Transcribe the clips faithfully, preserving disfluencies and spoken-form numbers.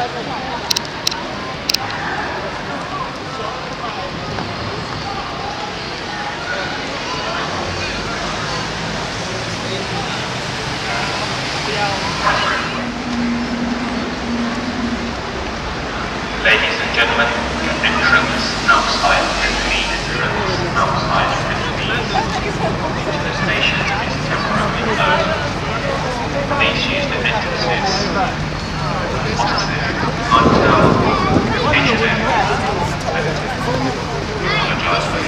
Ladies and gentlemen, entrance outside fifteen, entrance outside fifteen. The station is temporarily closed. Please use the entrances opposite Night Tower, H and M, Apologise for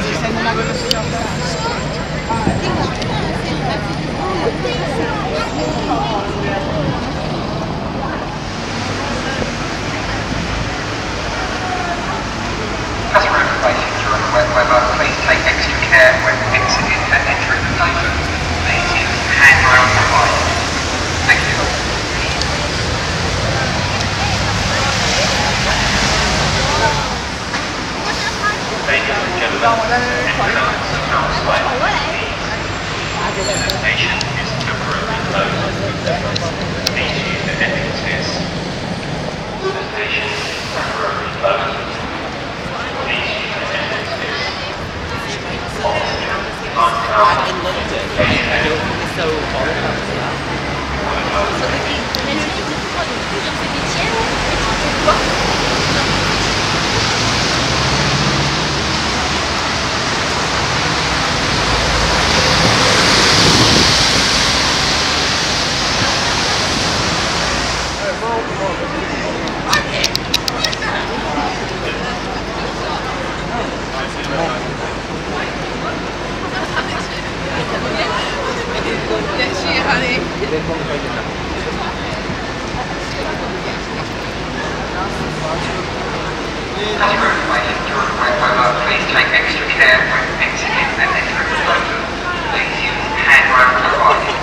As for information during the wet weather, please take extra care when exiting and entering the station. Please use handrail provided. Thank you. Ladies and gentlemen, entrance outside the station is temporarily closed. Please use the entrances. The station is temporarily closed. Please use the entrances. Opposite Night Tower, H and M. As for information during the wet weather, please take extra care when exiting and entering the station. Please use handrail provided.